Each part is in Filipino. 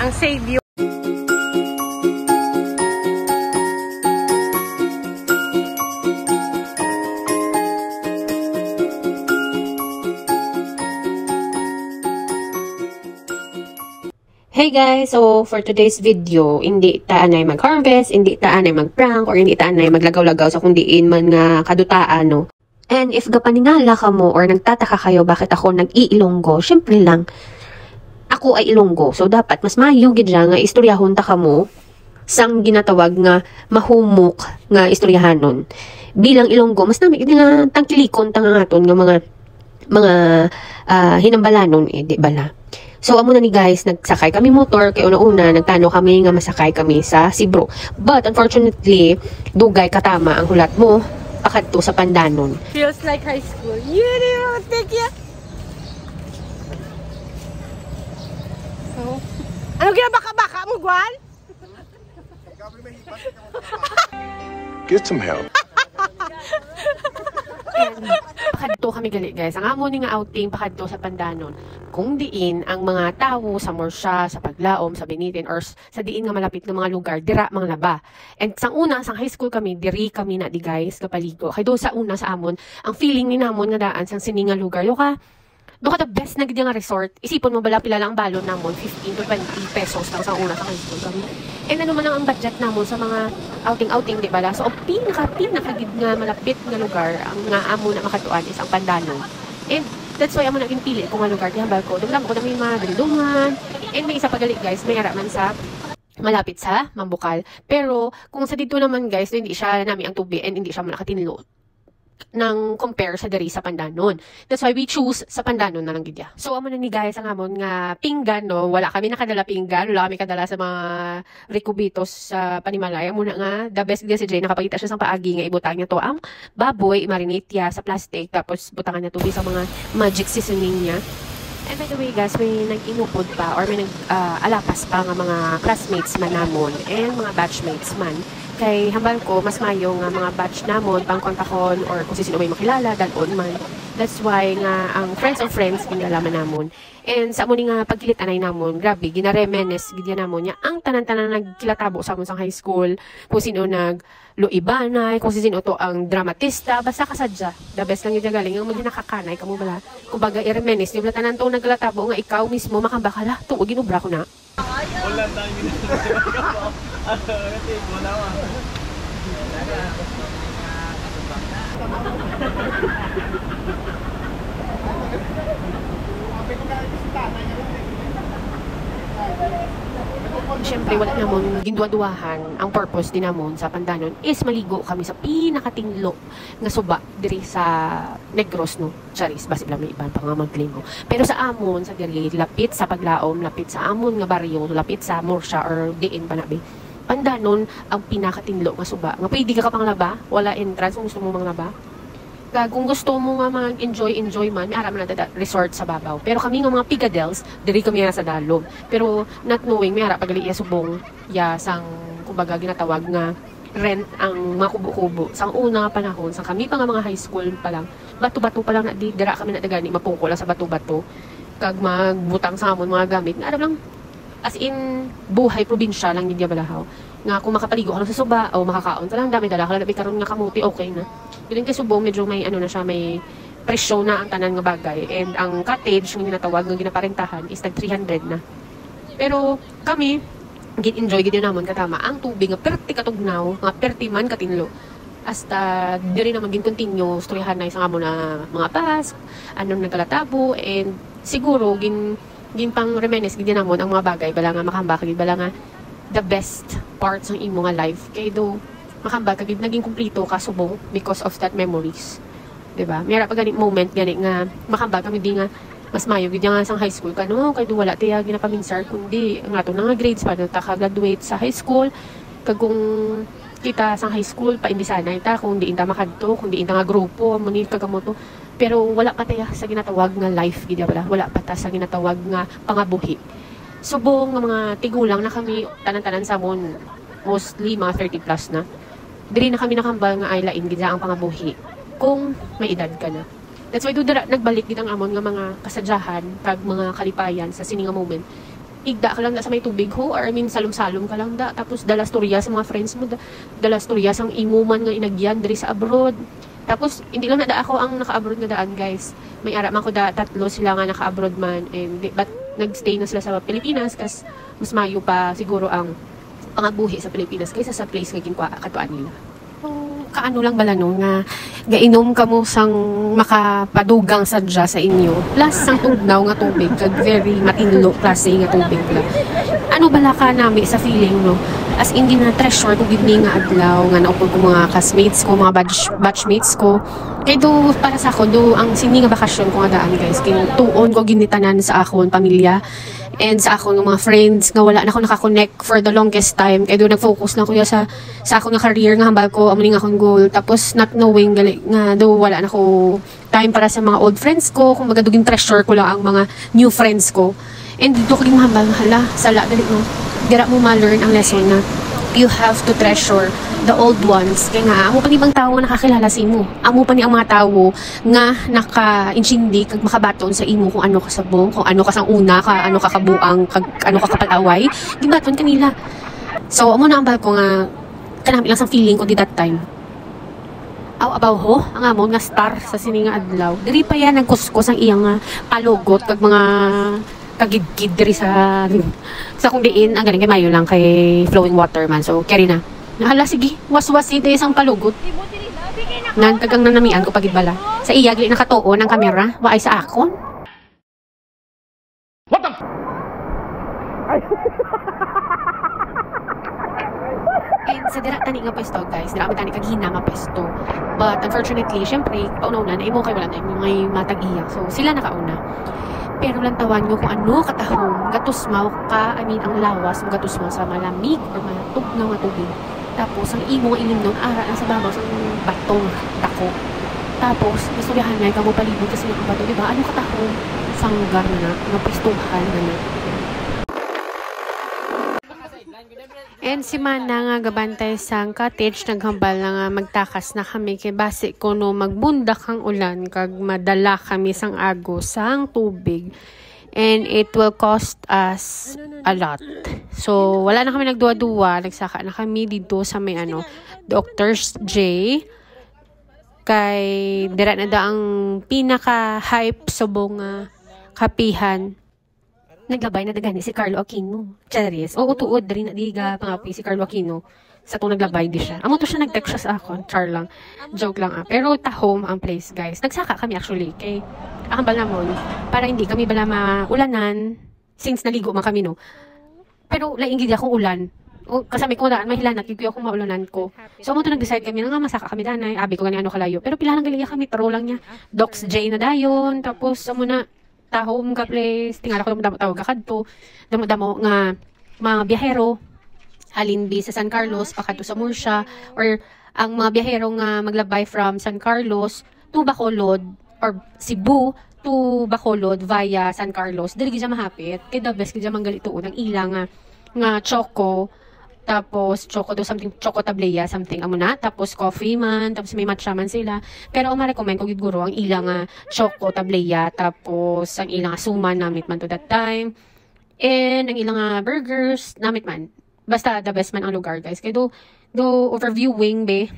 ang savior. Hey guys, so for today's video, hindi taan ay mag-harvest, hindi taan ay mag-prank, or hindi taan ay maglagaw-lagaw sa kundiin man nga kadutaan, no? And if gapaningala ka mo or nagtataka kayo bakit ako nag-iilonggo, syempre lang, ako ay Ilonggo. So dapat mas mayo gid nga istoryahon ta kamo sang ginatawag nga mahumok nga istoryahanon. Bilang Ilonggo, mas nami gid nga tangkilikon tang aton nga mga hinambalanon di bala. So, amo na ni guys, nagsakay kami motor, kay una-una, nagtano kami nga masakay kami sa Sibro. But, unfortunately, dugay katama ang hulat mo, pakadto sa Pandanon. Feels like high school. You didn't take ya. Oh. Ano ginabaka-baka mo, Guan? Get some help. Pakadto kami gali guys. Ang amo ni nga outing pakadto sa Pandanon. Kung diin ang mga tao sa Morsya, sa Paglaom, sa Benitin, or sa diin nga malapit ng mga lugar, dira mga laba. And sang una, sang high school kami, diri kami na di guys, kapaligo. Kaya doon sa una sa amon, ang feeling ni namon nga daan sang sininga lugar. Doon ka the best na gid nga resort. Isipon mo bala pila lang ang balon namon, 15 to 20 pesos lang sa una sa high school kami. And ano man lang ang budget namon sa mga outing-outing, di bala? So, ang pinaka gid nga malapit nga lugar, ang nga amo na makatuan is ang Pandanon. And that's why amo naging pili kung nga lugar di hambal ko. Dagdag ko na may mga dalidungan. And may isa pagali guys, may araman sa malapit sa Mambukal. Pero kung sa dito naman guys, hindi siya nami ang tubi and hindi siya malakatinlo nang compare sa diri sa Pandanon. That's why we choose sa Pandanon na lang gidya. So amo na ni guys ang amon nga pinggan, no. Wala kami nakadala pinggan, wala kami kadala sa mga rekubitos sa Panimalay. Amo na nga the best gid si Jay, nakapakita siya sang paagi nga ibutang niya to ang baboy, marinate niya sa plastic, tapos butangan niya tubig sa mga magic seasoning niya. And by the way guys, may nag-inupod pa or may nag-alapas pa nga mga classmates man namon and mga batchmates man. Kay hambal ko, mas mayo nga mga batch namon, pangkontakon, or kung sino may makilala, dalon man. That's why nga, ang friends of friends, ginalaman namon. And sa muli nga, pagkilitanay namon, grabe, ginaremenes, gidya namon niya, ang tanan-tanan nagkilatabo sa amon sa high school, kung sino nagluibanay, kung sino to ang dramatista, basta kasadya. The best lang yung galing, ang mga nakakanay, kamo bala. Kung baga, i-remenes, yung tanan to nagkilatabo, nga ikaw mismo, makambakala, tuwa, ginubra ko na. Wala tayong ginagawa. Kasi wala ka. Siyempre, wala namon ginduwa-duwahan. Ang purpose din namon sa Pandanon is maligo kami sa pinakatinglo nga suba diri sa Negros, no? Charis, basi lang may iban pa nga maglingo. Pero sa amon, sa diri, lapit sa Paglaom, lapit sa amon nga baryo, lapit sa Morsya or diin pa nabi. Pandanon ang pinakatinglo nga suba. Nga pwede ka pang laba, wala entrance kung gusto mo mang laba. Kung gusto mo nga mag-enjoy man, may ara man na resort sa babaw. Pero kami nga mga pigadels, diri kami sa dalog. Pero not knowing, may ara pagali subong sang kumbaga ginatawag nga rent ang mga kubo-kubo. Sang una nga panahon, sang kami pa nga mga high school pa lang, bato-bato pa lang na dira kami na dagani, mapungko lang sa bato-bato. Kag magbutang sa amon mga gamit, na lang as in buhay probinsya lang hindi balahaw. Nga kung makapaligo ka lang sa suba o makakaon sa lang dami dala ka lang karon nga kamuti okay na. Yun kay subong medyo may ano na siya, may presyo na ang tanan nga bagay, and ang cottage nga ginatawag nga ginaparentahan is tag 300 na. Pero kami gin-enjoy gid namon katama ang tubig nga perti katugnaw, nga perti man katinlo. Hasta diri naman gin continue storyahan na isang amo na mga pas, anong nagkalatabo, and siguro gin pang reminisce gid namon ang mga bagay bala nga makambak gid bala nga the best parts ng imo nga life. Kay do makambak gid naging kumpleto ka subong because of that memories. Diba? Mayra pa gani moment gani nga makambak kami di nga mas mayo gid nga sang high school kano kay do wala tiya ginapaminsar kundi ang ato nga grades pa ta ka-graduate sa high school. Kag kung kita sang high school pa indi sanay ta kung di inta makadto, kung di inta nga grupo muni kagamoto. Pero wala pa tayo sa ginatawag nga life, gid pala. Wala pa ta sa ginatawag nga pangabuhi. Subong nga mga tigulang na kami, tanan-tanan sa amon, mostly mga 30 plus na. Dili na kami nakambal nga ay lain gid ang pangabuhi kung may edad ka na. That's why nagbalik gid ang amon nga mga kasadyahan kag mga kalipayan sa sininga moment. igda ka lang da sa may tubig ho, or I mean salom-salom ka lang da, tapos dala storya sa mga friends mo, dala storya sang imuman nga inagyan diri sa abroad. Tapos hindi lang na da ako ang naka-abroad nga daan, guys. May ara man ko da, 3 sila nga naka-abroad man, and but nagstay na sila sa Pilipinas kas mas mayo pa siguro ang pangabuhi sa Pilipinas kaysa sa place nga ginkuha katuan nila. Kaano lang bala no nga gainom ka mo sang makapadugang sadya sa inyo plus sang tugnaw nga tubig kag very matinlo klase nga tubig la. Ano bala ka nami sa feeling no, as in na treasure ko gid nga adlaw nga naupod ko mga classmates ko, mga batchmates ko, kay do para sa ako do ang sini nga bakasyon ko nga daan, guys, kay tuon ko ginitanan sa akon pamilya and sa akong mga friends nga wala na ako nakakonect for the longest time, kaya doon nag-focus lang ko sa akong nga career nga hambal ko, amuning akong goal, tapos not knowing gali, nga do wala na ako time para sa mga old friends ko, kung magaduging treasure ko lang ang mga new friends ko, and dito ko rin mahambal nga hala, sala dali no, dira mo ma-learn ang lesson na you have to treasure the old ones. Kaya nga, amo pa ni bang tao nga nakakilala sa imo. Amo pa ni ang mga tao nga naka-inchindi kag makabaton sa imo kung ano ka sabong, kung ano ka sang una, ka ano ka kabuang, kag ano ka kapalaway. Gibaton kanila. So, amo na ang bal ko nga kanami lang sang feeling ko di that time. Aw abaw ho, ang amon nga star sa sininga adlaw. Diri pa yan nagkuskus ang iyang palogot kag mga kagid-gid diri sa kung diin ang galing kay mayo lang kay flowing water man, so carry na hala sige waswas ite isang palugot nan tagang nanamian ko pagid bala sa iya gali nakatuon ang kamera waay sa akon. What the and sa dira tani nga pwesto, guys, dira kami tani kaghina nga pwesto, but unfortunately syempre paunauna na imo kay wala na may matag-iya, so sila nakauna. Pero lang tawan nyo kung ano katahong gatusmaw ka, I mean ang lawas mo gatusmaw sa malamig or matugnaw nga tubig. Tapos ang imo nga inom nun ara lang sa babaw sa batong dako. Tapos istoryahan nga ikaw mo palibot kasi ng bato, diba? Ano katahong sanggar na napistuhan na. And si Mana nga gabantay sang cottage, naghambal na nga magtakas na kami kay base ko no magbundak ang ulan kag madala kami sang agos sang tubig, and it will cost us a lot. So wala na kami nagduwa-duwa, nagsaka na kami dito sa may Doctor's J, kay dira na da ang pinaka-hype subong kapihan. Naglabay na dagani si Carlo Aquino. Charis. Oo, tuod. Dari na diga pangapi si Carlo Aquino. Sa itong naglabay di siya. Amo to siya nag-text siya sa akon. Char lang. Joke lang Pero tahom ang place, guys. Nagsaka kami actually. Kay akambal namon. Para hindi kami bala maulanan. Since naligo man kami, no. Pero laing gid akong ulan. O, kasami ko daan mahilanat. Kikuya akong maulanan ko. So amo to nag-decide kami na nga masaka kami danay. Abi ko gani kalayo. Pero pila lang gali kami. Taro lang niya. Docs J na dayon. Tapos amo na tahom ka place, tingala ko damo-damo kakadto, damo-damo nga mga biyahero halimbi sa San Carlos pakadto sa Murcia, or ang mga biyahero nga maglabay from San Carlos to Bacolod or Cebu to Bacolod via San Carlos, dili gyud mahapit kay the best gyud manggalituon ang ilang nga choco. Tapos, choco do something, choco tableya, something, amo na. Tapos, coffee man. Tapos, may matcha man sila. Pero, ang ma-recommend ko, guro, ang ilang choco tableya. Tapos, ang ilang suman, namit man to that time. And, ang ilang burgers, namit man. Basta, the best man ang lugar, guys. Kaya, do overviewing, be,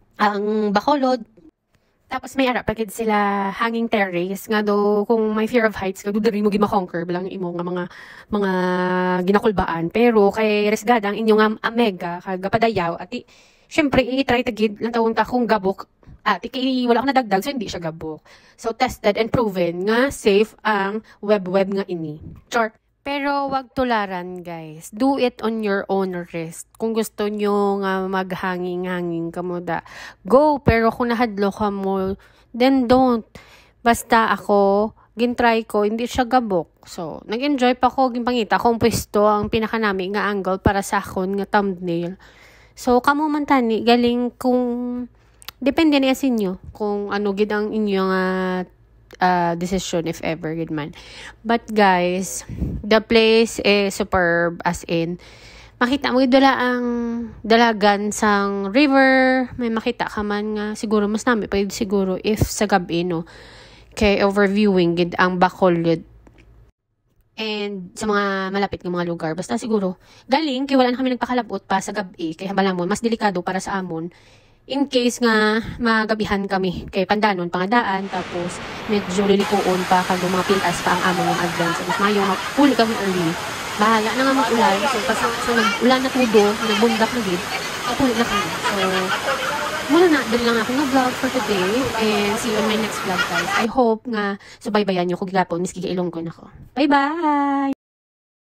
ang Bacolod. Tapos, may arap, pagkid sila hanging terrace. Nga do, kung may fear of heights, kaya do, dari mo gimakonquer, balang imo nga mga ginakulbaan. Pero, kay resgada, ang inyong amega, kagapadayaw, at syempre, i-try tagid, lang taon ta kung gabok, at wala akong nadagdag, so hindi siya gabok. So, tested and proven nga safe ang web nga ini. Char. Pero, wag tularan, guys. Do it on your own risk. Kung gusto nyo nga maghanging-hanging ka mo da, go. Pero kung nahadlo ka mo, then don't. Basta ako, gintry ko, hindi siya gabok. So, nag-enjoy pa ko, ginpangita kung pwesto ang pinakanami nga angle para sa akon nga thumbnail. So, kamo man tani, galing kung, depende niya sa inyo, kung ano gid ang inyong decision if ever good man. But guys, the place is superb, as in makita mo dala ang dalagan sang river, may makita ka man nga siguro mas nami pa siguro if sa gabi, no, kay overviewing gid ang Bacolod. and sa mga malapit ng mga lugar. Basta siguro, galing, kaya wala na kami nagpakalabot pa sa gabi, kaya balamon, mas delikado para sa amon. In case nga magabihan kami kay Pandanon, pangadaan, tapos medyo lilikuon pa kag mga pilas pa ang amon yung advance. Tapos mayo, huli kami early. Bahala na nga mag-ulan. So, so nag-ulan na tudo, nagbundak na gid, huli na kami. So, muna na, dali lang ako vlog for today, and see you on my next vlog, guys. I hope nga subaybayan nyo kung gigapon, miski ilong ko na ako. Bye-bye!